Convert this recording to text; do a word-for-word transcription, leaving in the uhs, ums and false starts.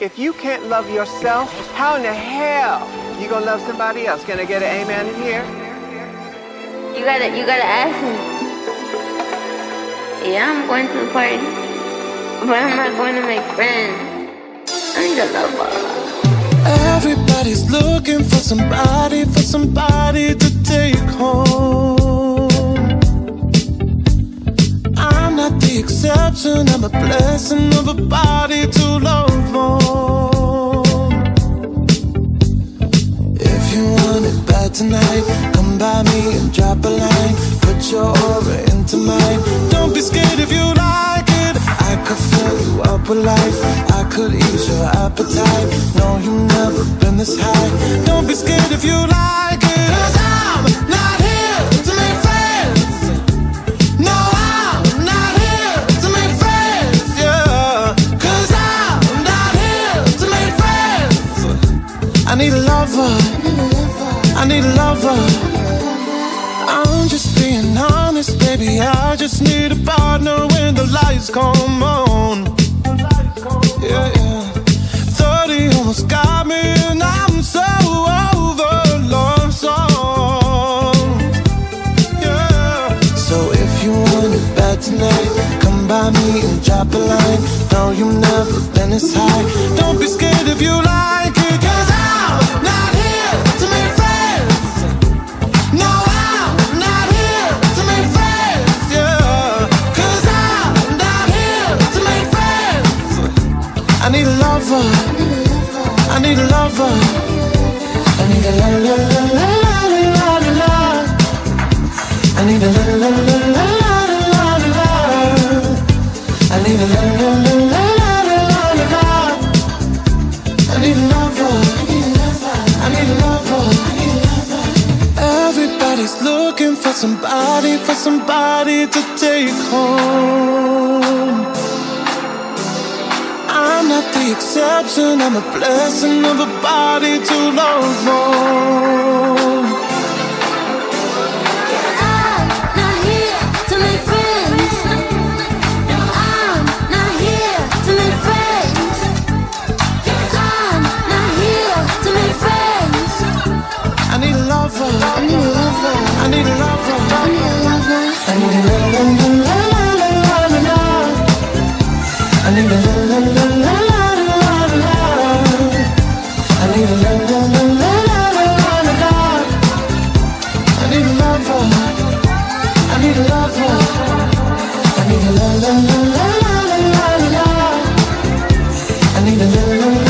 If you can't love yourself, how in the hell you gonna love somebody else? Can I get an amen in here? You gotta, you gotta ask me. Yeah, I'm going to the party, but I'm not going to make friends. I need a lover. Everybody's looking for somebody, for somebody to take home. I'm not the exception, I'm a blessing of a body to love on. If you want it bad tonight, come by me and drop a line. Put your aura into mine. Don't be scared if you like it. I could fill you up with life, I could ease your appetite. No, you've never been this high. Don't be scared if you like it. Cause I'm not here to make friends. No, I'm not here to make friends, yeah. Cause I'm not here to make friends. I need a lover, I need a lover. I'm just being honest, baby, I just need a partner when the lights come on. Yeah, yeah. Thirty almost got me and I'm so over love song. Yeah. So if you want it bad tonight, come by me and drop a line. No, you've never been this high. Don't be scared if you like it. Cause I'm not here to make friends. No, I'm not here to make friends, yeah. Cause I'm not here to make friends. I need a lover, I need a lover. I need a la la la la la la la. I need a la la la la la la la. I need a la la la la la la la. I need a lover, I need a lover. Everybody's looking for somebody, for somebody to take home. I'm not the exception, I'm a blessing of a body to love on. I'm not here to make friends. No, I'm not here to make friends. I'm not here to make friends. I need a lover, I need a lover. I need a lover, I need a lover. I need a la la la la la la la. I need a la la la la la la. I need a la la la la la la. I need a lover, I need a lover. I need a la la la la la la. I need a la la la.